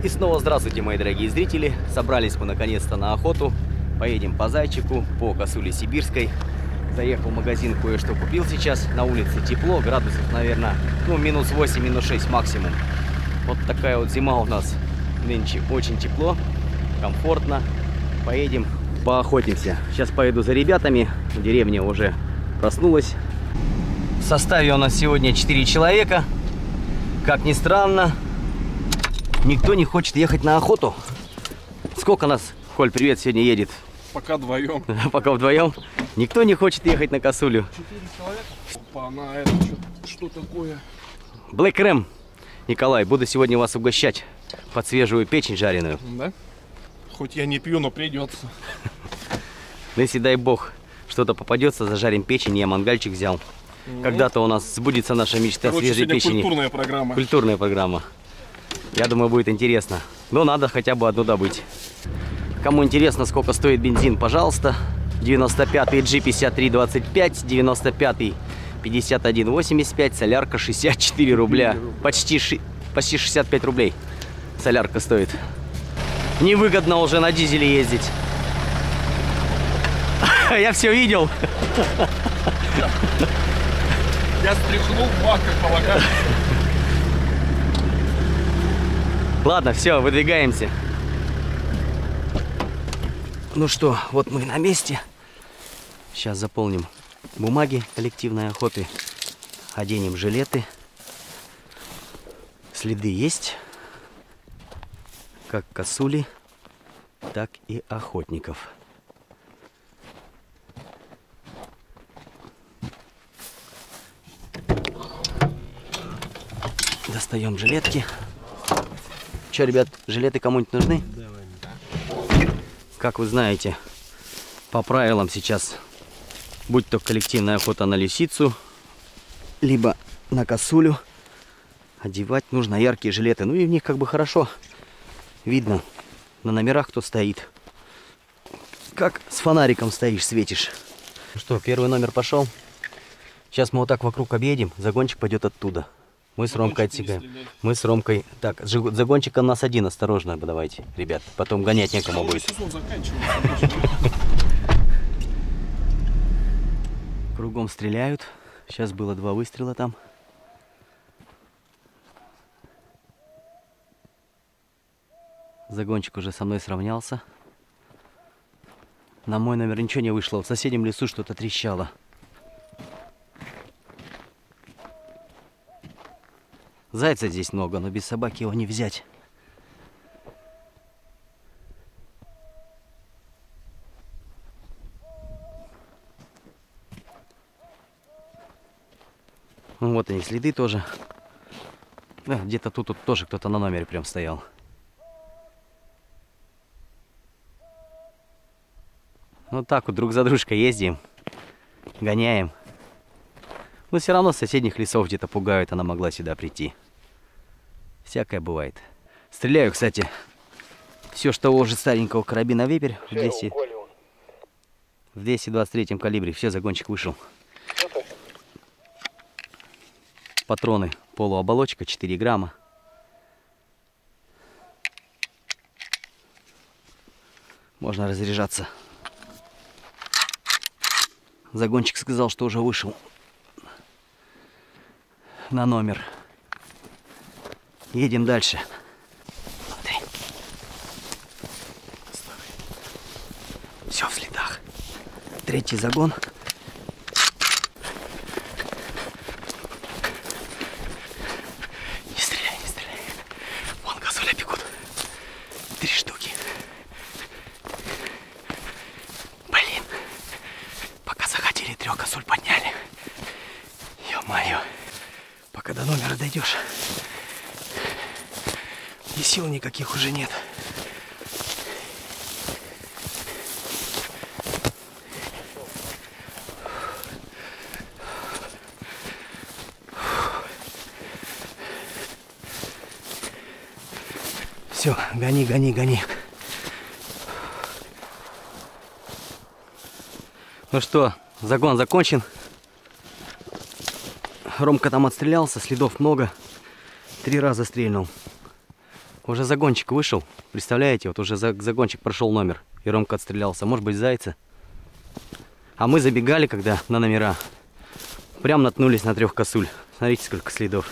И снова здравствуйте, мои дорогие зрители. Собрались мы наконец-то на охоту. Поедем по Зайчику, по косуле сибирской. Заехал в магазин, кое-что купил сейчас. На улице тепло, градусов, наверное, минус 8, минус 6 максимум. Вот такая вот зима у нас нынче. Очень тепло, комфортно. Поедем, поохотимся. Сейчас поеду за ребятами. Деревня уже проснулась. В составе у нас сегодня 4 человека. Как ни странно, никто не хочет ехать на охоту. Сколько нас, Коль, привет, сегодня едет? Пока вдвоем. Пока вдвоем. Никто не хочет ехать на косулю. 4 человека. Опа, на это что такое? Black Ram. Николай, буду сегодня вас угощать под свежую печень жареную. Да? Хоть я не пью, но придется. Но если, дай бог, что-то попадется, зажарим печень. Я мангальчик взял. Когда-то у нас сбудется наша мечта свежей печени. Культурная программа. Культурная программа. Я думаю, будет интересно. Но надо хотя бы одну добыть. Кому интересно, сколько стоит бензин, пожалуйста. 95-й G5325, 95-й 5185, солярка 64 рубля. Почти 65 рублей солярка стоит. Невыгодно уже на дизеле ездить. Я все видел. Я стряхнул бак, как полагаю. Ладно, все, выдвигаемся. Ну что, вот мы на месте. Сейчас заполним бумаги коллективной охоты. Оденем жилеты. Следы есть. Как косули, так и охотников. Достаем жилетки. Че, ребят, жилеты кому-нибудь нужны? Как вы знаете, по правилам сейчас, будь то коллективная охота на лисицу, либо на косулю, одевать нужно яркие жилеты. Ну и в них как бы хорошо видно на номерах, кто стоит. Как с фонариком стоишь, светишь. Ну что, первый номер пошел. Сейчас мы вот так вокруг объедем, загончик пойдет оттуда. Мы с Ромкой отсекаем. Мы с Ромкой... Так, загончик у нас один, осторожно давайте, ребят. Потом гонять некому будет. Кругом стреляют. Сейчас было 2 выстрела там. Загончик уже со мной сравнялся. На мой номер ничего не вышло. В соседнем лесу что-то трещало. Зайца здесь много, но без собаки его не взять. Ну, вот они, следы тоже. Да, где-то тут тоже кто-то на номере прям стоял. Вот так вот друг за дружкой ездим, гоняем. Но все равно с соседних лесов где-то пугают, она могла сюда прийти. Всякое бывает. Стреляю, кстати, все, что уже старенького карабина Вепрь в 223 калибре. Все, загончик вышел. Патроны, полуоболочка, 4 грамма. Можно разряжаться. Загончик сказал, что уже вышел на номер. Едем дальше. Смотри. Все в следах. 3-й загон. Не стреляй, не стреляй. Вон косуля бегут. 3 штуки. Блин. Пока захотели, 3 косуль подняли. Ё-моё. Пока до номера дойдешь. И сил никаких уже нет. Все, гони, гони, гони. Ну что, загон закончен. Ромка там отстрелялся, следов много. 3 раза стрельнул. Уже загончик вышел. Представляете, вот уже загончик прошел номер. И Ромка отстрелялся. Может быть, зайца. А мы забегали, когда на номера. Прям наткнулись на 3 косуль. Смотрите, сколько следов.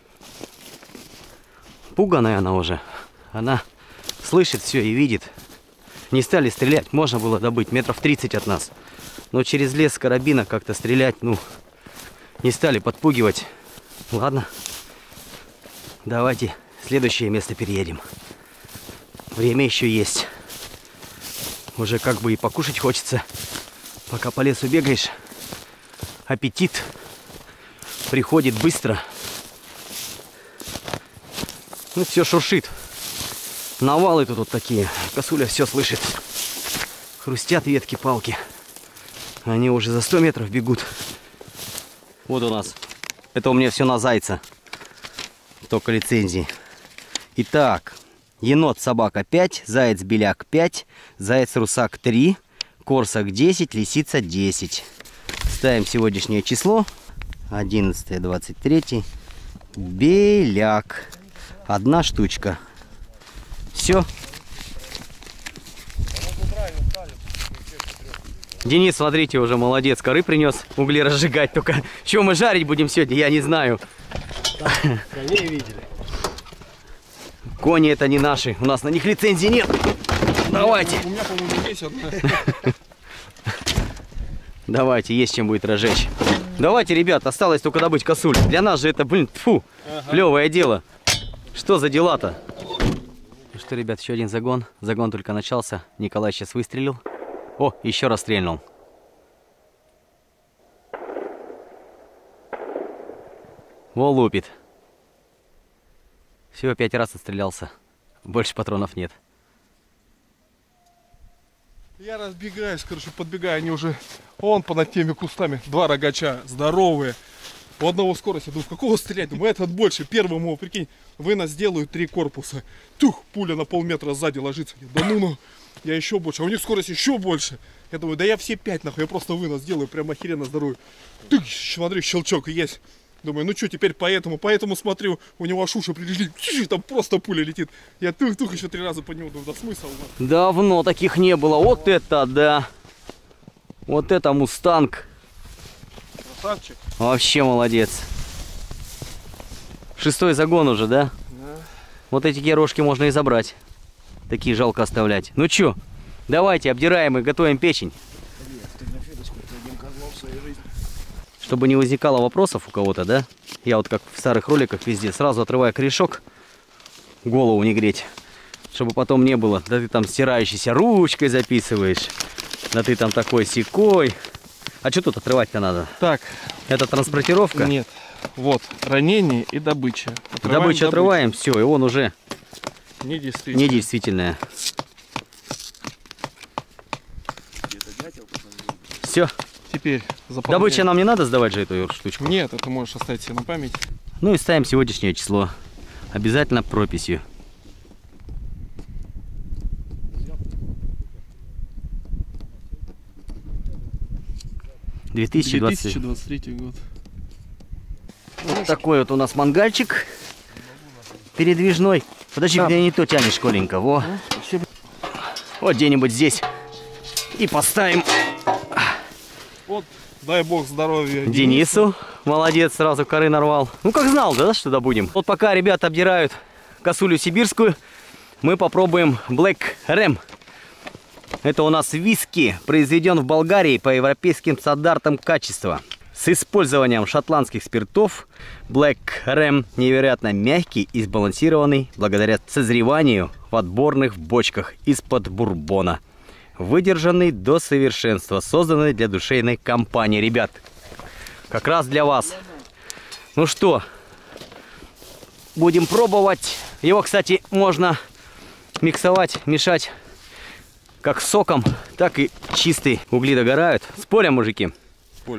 Пуганая она уже. Она слышит все и видит. Не стали стрелять. Можно было добыть метров 30 от нас. Но через лес с карабина как-то стрелять, ну, не стали подпугивать. Ладно. Давайте в следующее место переедем. Время еще есть. Уже как бы и покушать хочется. Пока по лесу бегаешь, аппетит приходит быстро. Ну, все шуршит. Навалы тут вот такие. Косуля все слышит. Хрустят ветки, палки. Они уже за 100 метров бегут. Вот у нас. Это у меня все на зайца. Только лицензии. Итак, енот собака 5, заяц беляк 5, заяц русак 3, корсак 10, лисица 10. Ставим сегодняшнее число. 11-23. Беляк. 1 штучка. Все. Денис, смотрите, уже молодец. Коры принес угли разжигать. Только что мы жарить будем сегодня, я не знаю. Коней видели. Кони это не наши. У нас на них лицензии нет. Давайте. У меня, по-моему, есть одна. Давайте, есть чем будет разжечь. Давайте, ребят, осталось только добыть косуль. Для нас же это, блин, тьфу, плевое дело. Что за дела-то? Ну что, ребят, еще один загон. Загон только начался. Николай сейчас выстрелил. О, еще раз стрельнул. Во, лупит. Всего 5 раз отстрелялся. Больше патронов нет. Я разбегаюсь, короче, подбегаю, они уже вон понад теми кустами. 2 рогача, здоровые. У одного скорость, я думаю, какого стрелять? Думаю, этот больше. Первому, прикинь, вынос сделаю 3 корпуса. Тух, пуля на полметра сзади ложится. Да ну, я еще больше. А у них скорость еще больше. Я думаю, да я все 5 нахуй, я просто вынос делаю, прям охеренно здоровый. Тух, смотри, щелчок есть. Думаю, ну что, теперь поэтому смотрю, у него аж уши прилежли, там просто пуля летит. Я тух еще 3 раза по нему, думаю, да смысл. Давно таких не было. Вот это да. Вот это мустанг. Красавчик. Вообще молодец. 6-й загон уже, да? Да. Вот эти рожки можно и забрать. Такие жалко оставлять. Ну чё, давайте обдираем и готовим печень. Чтобы не возникало вопросов у кого-то, да? Я вот как в старых роликах везде сразу отрываю корешок, голову не греть. Чтобы потом не было, да ты там стирающейся ручкой записываешь, да ты там такой-сякой. А что тут отрывать-то надо? Так. Это транспортировка? Нет. Вот, ранение и добыча. Добычу отрываем, все, и он уже недействительный. Все. Теперь заполняем. Добыча нам не надо сдавать же эту штучку? Нет, это можешь оставить себе на память. Ну и ставим сегодняшнее число. Обязательно прописью. «2023 год». Вот такой вот у нас мангальчик передвижной. Подожди, где не то тянешь, Коленька. Во. Вот где-нибудь здесь. И поставим. Вот, дай бог здоровья Денису. Молодец, сразу коры нарвал. Ну как знал, да, что добудем. Вот пока ребята обдирают косулю сибирскую, мы попробуем Black Ram. Это у нас виски, произведен в Болгарии по европейским стандартам качества. С использованием шотландских спиртов. Black Ram невероятно мягкий и сбалансированный благодаря созреванию в отборных бочках из-под бурбона. Выдержанный до совершенства, созданный для душевной компании. Ребят, как раз для вас. Ну что, будем пробовать. Его, кстати, можно миксовать, мешать как с соком, так и чистый. Угли догорают. Спорим, мужики? Спорим.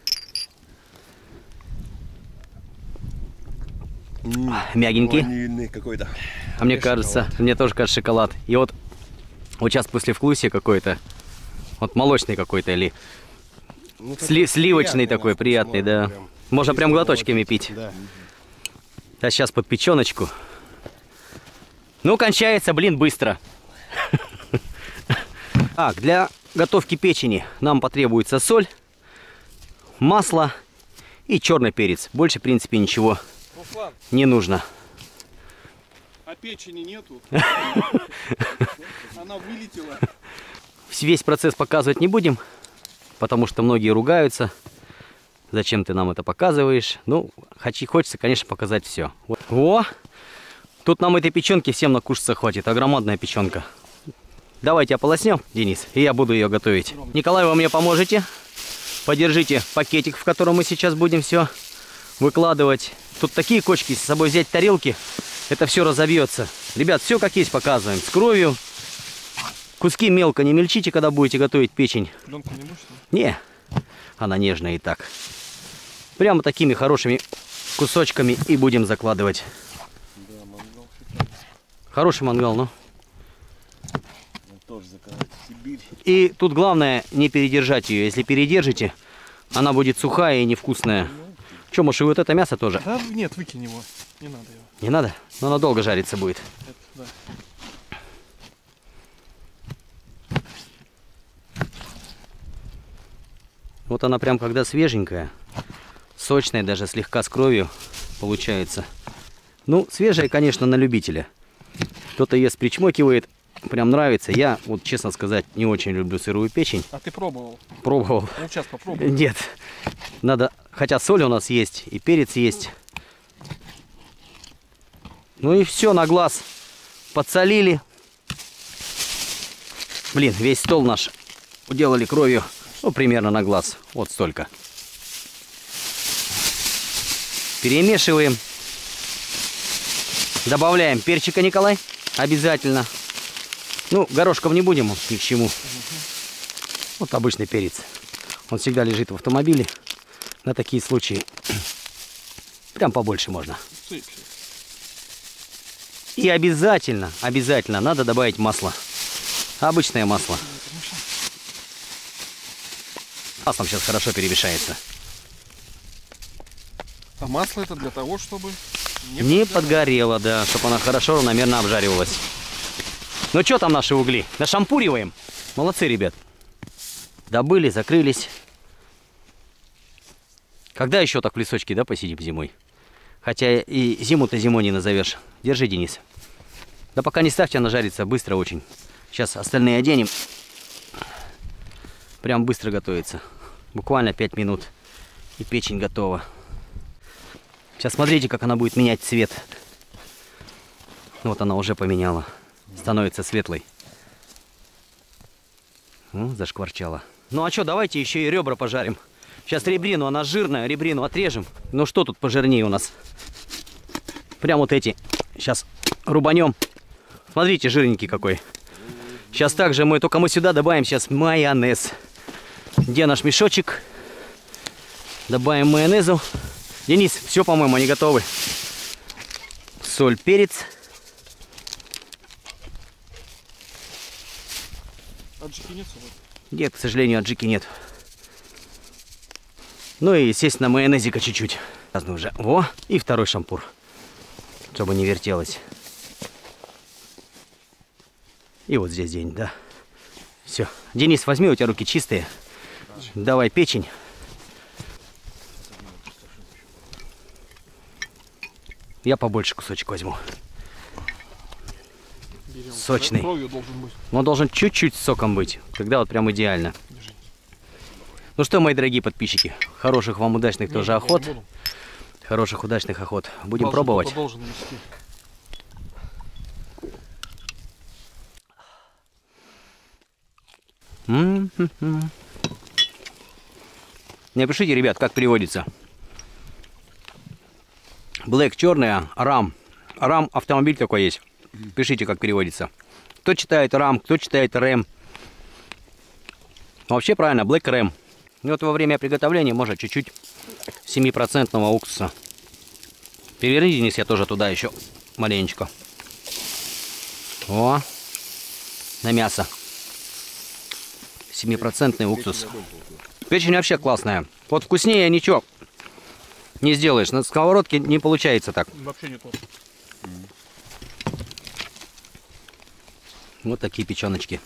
Мягенький. Ванильный какой-то. А мне кажется, мне тоже кажется шоколад. И вот сейчас после вкусия какой-то, вот молочный какой-то или ну, сливочный такой приятный, да. Прям, можно прям глоточками пить. Да. А сейчас под печеночку. Ну, кончается, блин, быстро. Так, для готовки печени нам потребуется соль, масло и черный перец. Больше, в принципе, ничего Руслан, не нужно. а печени нету. Она вылетела. Весь процесс показывать не будем, потому что многие ругаются. Зачем ты нам это показываешь? Ну, хочется, конечно, показать все. О! Тут нам этой печенки всем накушаться хватит. Огромадная печенка. Давайте ополоснем, Денис, и я буду ее готовить. Николай, вы мне поможете? Подержите пакетик, в котором мы сейчас будем все выкладывать. Тут такие кочки, с собой взять тарелки, это все разобьется. Ребят, все как есть показываем. С кровью. Куски мелко не мельчите, когда будете готовить печень. Пленку не будешь? Не, она нежная и так. Прямо такими хорошими кусочками и будем закладывать. Да, мангал шикарный. Хороший мангал, ну. Тоже заказать в Сибирь. И тут главное не передержать ее. Если передержите, она будет сухая и невкусная. Че, может, и вот это мясо тоже? Да нет, выкинь его. Не надо его. Не надо? Но она долго жариться будет. Это, да. Вот она прям когда свеженькая, сочная, даже слегка с кровью получается. Ну, свежая, конечно, на любителя. Кто-то ест, причмокивает, прям нравится. Я, вот честно сказать, не очень люблю сырую печень. А ты пробовал? Пробовал. Ну, сейчас попробуй. Нет. Надо, хотя соль у нас есть, и перец есть. Ну и все, на глаз подсолили. Блин, весь стол наш уделали кровью. Ну, примерно на глаз. Вот столько. Перемешиваем. Добавляем перчика, Николай. Обязательно. Ну, горошком не будем, ни к чему. Вот обычный перец. Он всегда лежит в автомобиле. На такие случаи. Прям побольше можно. И обязательно, обязательно надо добавить масло. Обычное масло. Маслом сейчас хорошо перемешается. А масло это для того, чтобы не подгорело, да, чтобы она хорошо равномерно обжаривалась. Ну что там наши угли? Нашампуриваем. Молодцы, ребят. Добыли, закрылись. Когда еще так в лесочке, да, посидим зимой? Хотя и зиму-то зимой не назовешь. Держи, Денис. Да пока не ставьте, она жарится быстро очень. Сейчас остальные оденем. Прям быстро готовится. Буквально 5 минут. И печень готова. Сейчас смотрите, как она будет менять цвет. Вот она уже поменяла. Становится светлой. Зашкварчала. Ну а что, давайте еще и ребра пожарим. Сейчас ребрину, она жирная, ребрину отрежем. Ну что тут пожирнее у нас? Прям вот эти. Сейчас рубанем. Смотрите, жирненький какой. Сейчас также мы сюда добавим сейчас майонез. Где наш мешочек? Добавим майонезу. Денис, все, по-моему, они готовы. Соль, перец. аджики нет? Нет, к сожалению, аджики нет. Ну и, естественно, майонезика чуть-чуть. Уже. Во, и второй шампур. Чтобы не вертелось. И вот здесь день, да. Все. Денис, возьми, у тебя руки чистые. Давай печень. Я побольше кусочек возьму. Берем. Сочный. Должен быть. Он должен чуть-чуть соком быть. Тогда вот прям идеально. Ну что, мои дорогие подписчики, хороших вам удачных тоже охот. Хороших удачных охот. Будем пробовать. Напишите, ребят, как переводится. Black черная, RAM. RAM автомобиль такой есть. Пишите, как переводится. Кто читает RAM, кто читает RAM. Вообще правильно, Black RAM. И вот во время приготовления можно чуть-чуть 7% уксуса. Переверни, Денис, я тоже туда еще маленечко. О, на мясо. 7% уксус. Печень вообще классная. Вот вкуснее ничего не сделаешь. На сковородке не получается так. Вообще не то. Вот такие печеночки.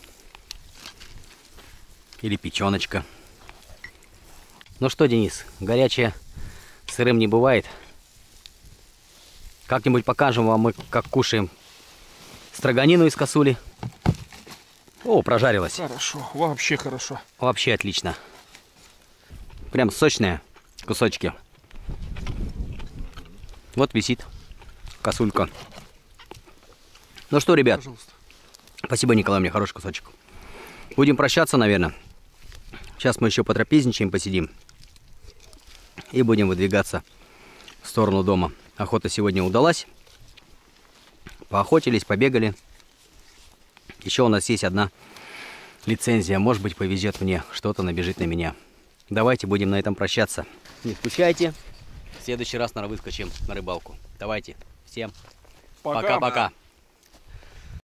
Или печеночка. Ну что, Денис, горячее сырым не бывает. Как-нибудь покажем вам мы, как кушаем строганину из косули. О, прожарилась. Хорошо, вообще хорошо. Вообще отлично. Прям сочные кусочки. Вот висит косулька. Ну что, ребят, Пожалуйста. спасибо, Николай, мне хороший кусочек. Будем прощаться, наверное. Сейчас мы еще потрапезничаем, посидим. И будем выдвигаться в сторону дома. Охота сегодня удалась. Поохотились, побегали. Еще у нас есть одна лицензия. Может быть, повезет мне, что-то набежит на меня. Давайте будем на этом прощаться. Не скучайте. В следующий раз, наверное, выскочим на рыбалку. Давайте. Всем пока-пока.